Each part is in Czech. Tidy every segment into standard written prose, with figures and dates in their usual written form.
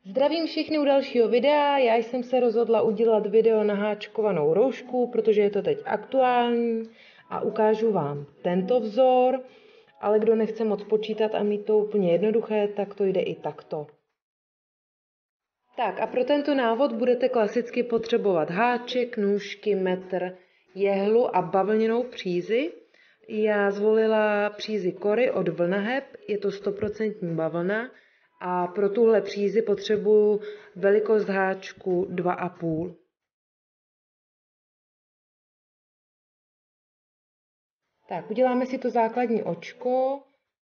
Zdravím všechny u dalšího videa. Já jsem se rozhodla udělat video na háčkovanou roušku, protože je to teď aktuální a ukážu vám tento vzor, ale kdo nechce moc počítat a mít to úplně jednoduché, tak to jde i takto. Tak a pro tento návod budete klasicky potřebovat háček, nůžky, metr, jehlu a bavlněnou přízi. Já zvolila přízi Cory od Vlnaheb, je to 100% bavlna a pro tuhle přízi potřebuju velikost háčku 2,5. Tak, uděláme si to základní očko,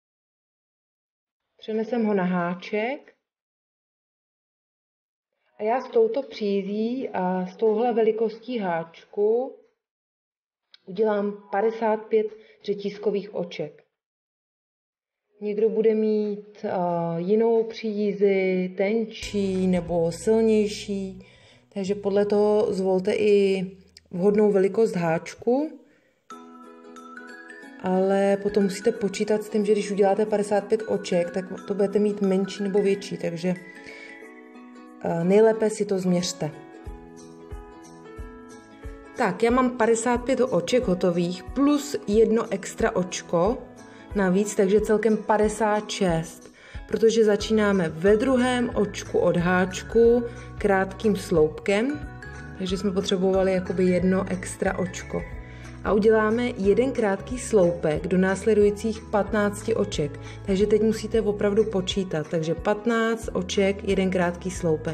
přenesem ho na háček a já s touto přízí a s touhle velikostí háčku udělám 55 řetízkových oček. Někdo bude mít jinou přízi, tenčí nebo silnější, takže podle toho zvolte i vhodnou velikost háčku, ale potom musíte počítat s tím, že když uděláte 55 oček, tak to budete mít menší nebo větší, takže nejlépe si to změřte. Tak, já mám 55 oček hotových plus jedno extra očko navíc, takže celkem 56, protože začínáme ve druhém očku od háčku krátkým sloupkem, takže jsme potřebovali jakoby jedno extra očko. A uděláme jeden krátký sloupek do následujících 15 oček, takže teď musíte opravdu počítat, takže 15 oček, jeden krátký sloupek.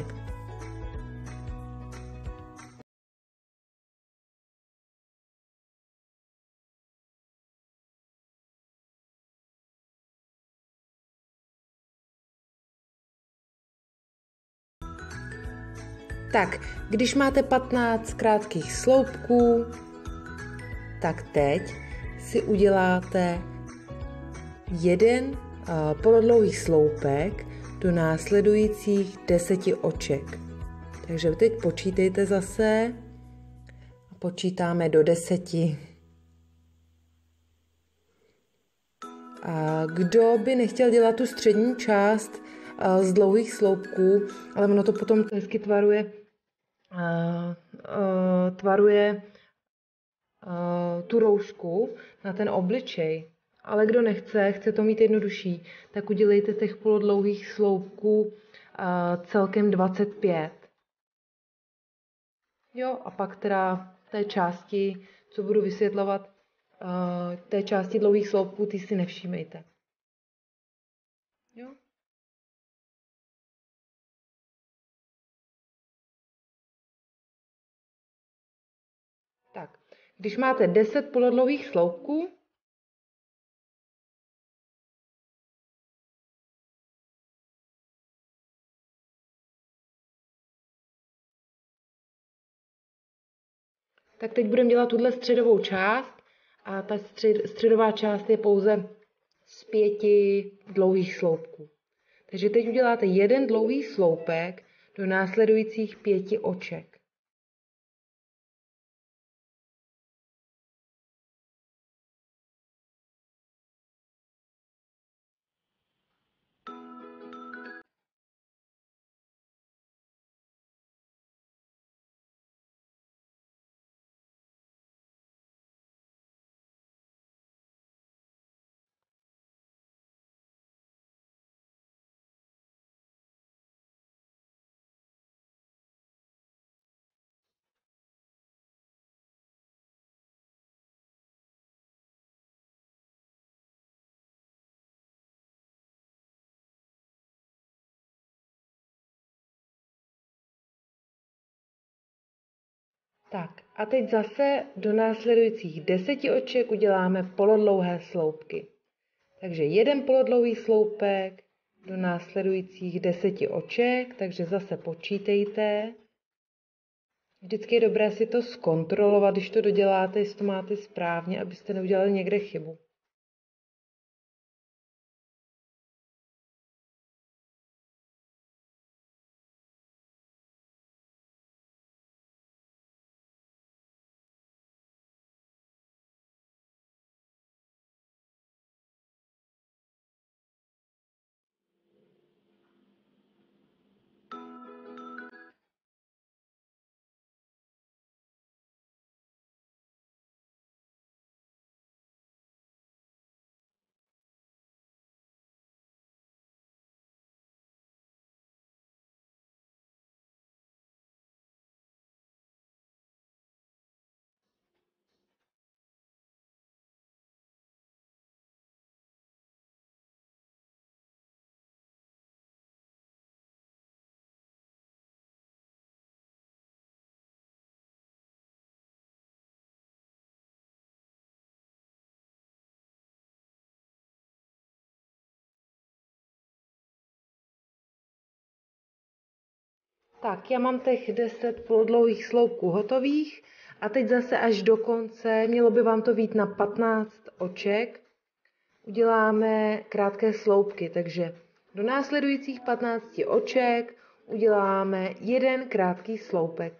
Tak, když máte 15 krátkých sloupků, tak teď si uděláte jeden polodlouhý sloupek do následujících 10 oček. Takže teď počítejte zase a počítáme do 10. A kdo by nechtěl dělat tu střední část z dlouhých sloupků, ale ono to potom hezky tvaruje tu roušku na ten obličej. Ale kdo nechce, chce to mít jednodušší, tak udělejte těch polodlouhých sloupků celkem 25. Jo, a pak teda té části, co budu vysvětlovat, té části dlouhých sloupků, ty si nevšímejte. Jo? Tak, když máte 10 polodlouhých sloupků, tak teď budeme dělat tuhle středovou část a ta středová část je pouze z 5 dlouhých sloupků. Takže teď uděláte jeden dlouhý sloupek do následujících 5 oček. Tak a teď zase do následujících 10 oček uděláme polodlouhé sloupky. Takže jeden polodlouhý sloupek do následujících 10 oček, takže zase počítejte. Vždycky je dobré si to zkontrolovat, když to doděláte, jestli to máte správně, abyste neudělali někde chybu. Tak, já mám těch 10 polodlouhých sloupků hotových a teď zase až do konce, mělo by vám to vyjít na 15 oček, uděláme krátké sloupky, takže do následujících 15 oček uděláme jeden krátký sloupek.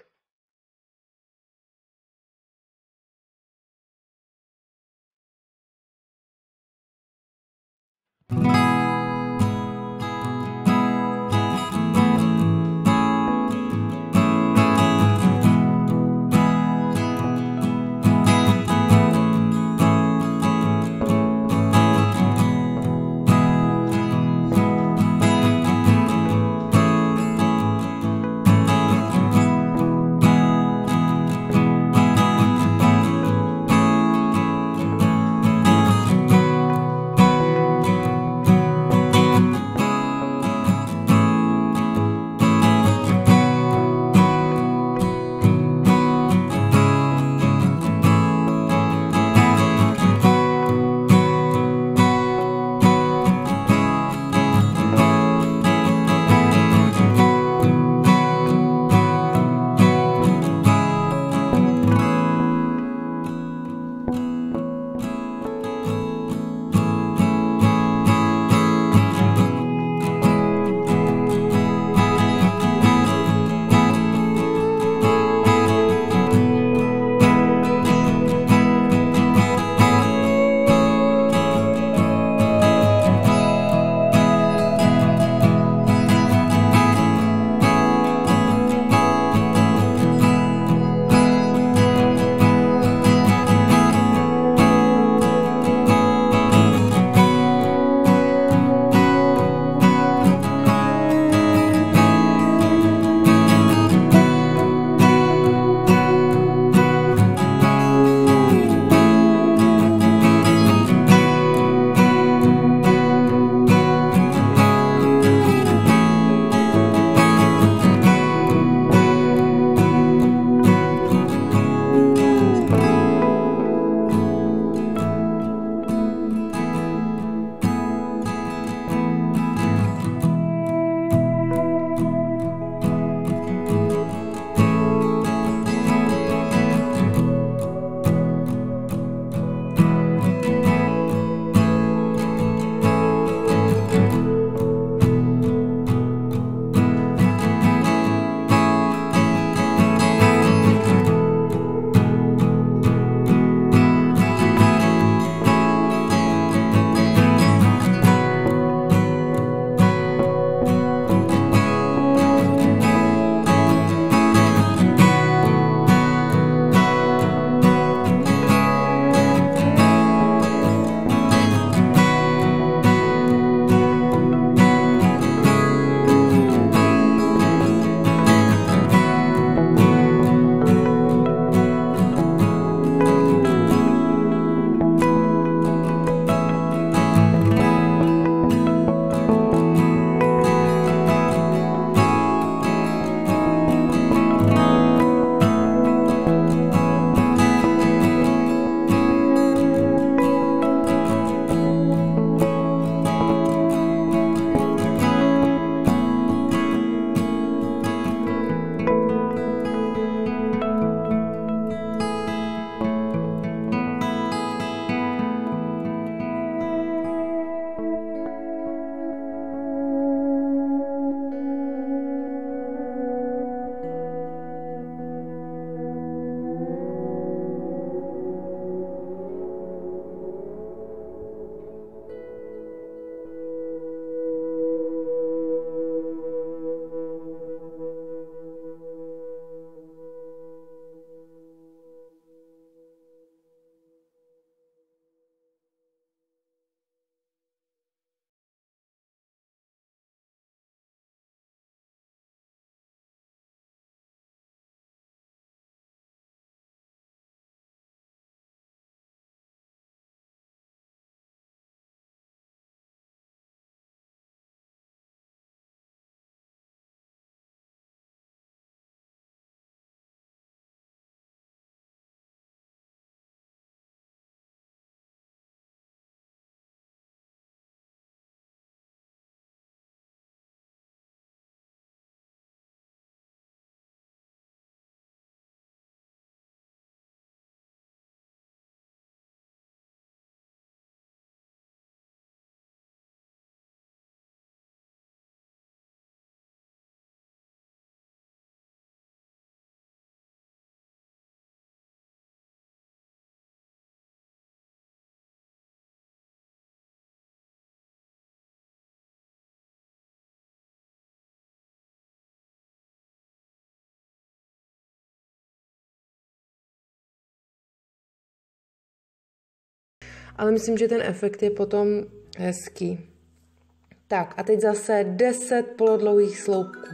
ale myslím, že ten efekt je potom hezký. Tak a teď zase 10 polodlouhých sloupků.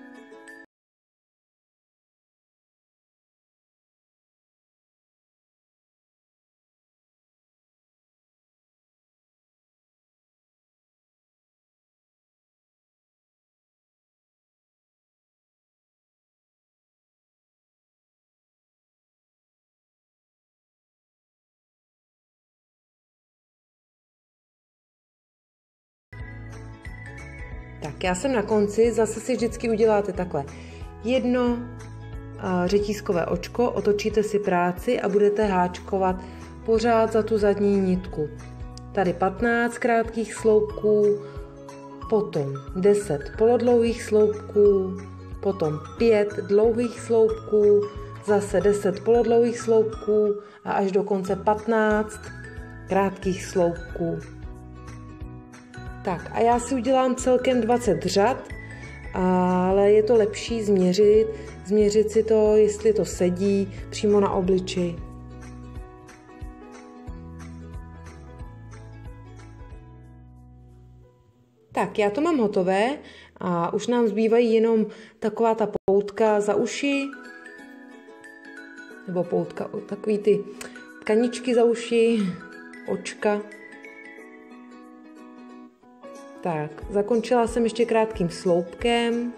Tak já jsem na konci, zase si vždycky uděláte takhle jedno řetízkové očko, otočíte si práci a budete háčkovat pořád za tu zadní nitku. Tady 15 krátkých sloupků, potom 10 polodlouhých sloupků, potom 5 dlouhých sloupků, zase 10 polodlouhých sloupků a až do konce 15 krátkých sloupků. Tak a já si udělám celkem 20 řad, ale je to lepší změřit si to, jestli to sedí přímo na obličeji. Tak, já to mám hotové a už nám zbývají jenom taková ta poutka za uši, nebo poutka, takový ty tkaničky za uši, očka. Tak, zakončila jsem ještě krátkým sloupkem.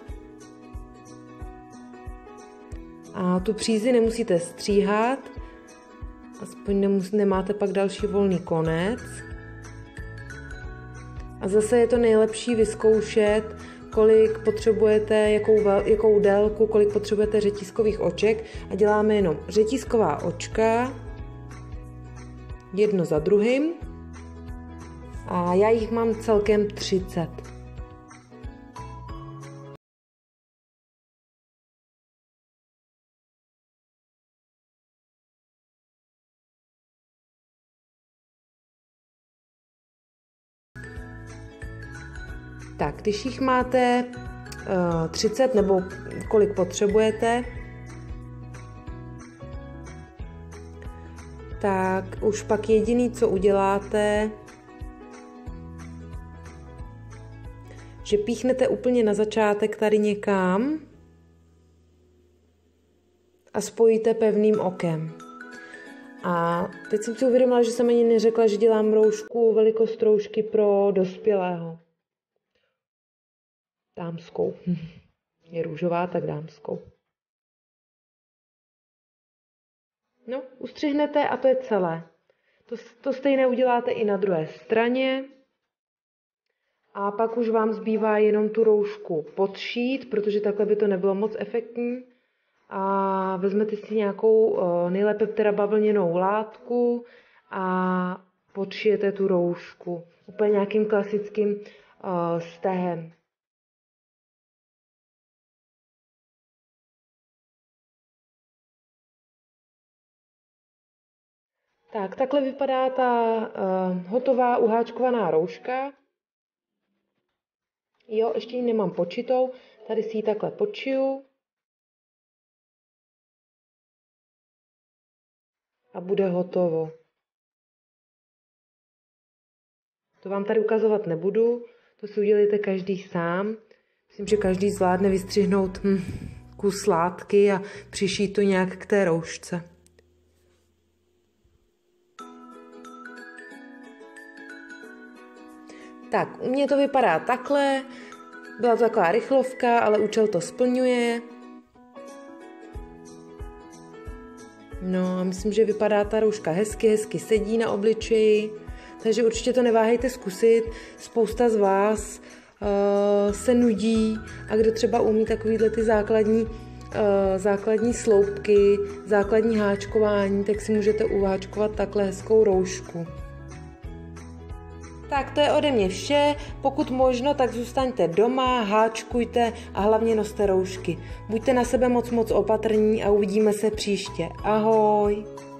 A tu přízi nemusíte stříhat, aspoň nemáte pak další volný konec. A zase je to nejlepší vyzkoušet, kolik potřebujete, jakou délku, kolik potřebujete řetízkových oček. A děláme jenom řetízková očka, jedno za druhým. A já jich mám celkem 30. Tak, když jich máte 30 nebo kolik potřebujete, tak už pak jediný, co uděláte, že píchnete úplně na začátek tady někam a spojíte pevným okem. A teď jsem si uvědomila, že jsem ani neřekla, že dělám roušku, velikost roušky pro dospělého. Dámskou. Je růžová, tak dámskou. No, ustřihnete a to je celé. To stejné uděláte i na druhé straně. A pak už vám zbývá jenom tu roušku podšít, protože takhle by to nebylo moc efektní. A vezmete si nějakou nejlépe teda bavlněnou látku a podšijete tu roušku. Úplně nějakým klasickým stehem. Tak, takhle vypadá ta hotová uháčkovaná rouška. Jo, ještě ji nemám podšitou, tady si ji takhle podšiju. A bude hotovo. To vám tady ukazovat nebudu, to si udělejte každý sám. Myslím, že každý zvládne vystřihnout kus látky a přišít to nějak k té roušce. Tak, u mě to vypadá takhle. Byla to taková rychlovka, ale účel to splňuje. No a myslím, že vypadá ta rouška hezky sedí na obličeji. Takže určitě to neváhejte zkusit. Spousta z vás se nudí a kdo třeba umí takovýhle ty základní sloupky, základní háčkování, tak si můžete uháčkovat takhle hezkou roušku. Tak to je ode mě vše, pokud možno, tak zůstaňte doma, háčkujte a hlavně noste roušky. Buďte na sebe moc opatrní a uvidíme se příště. Ahoj!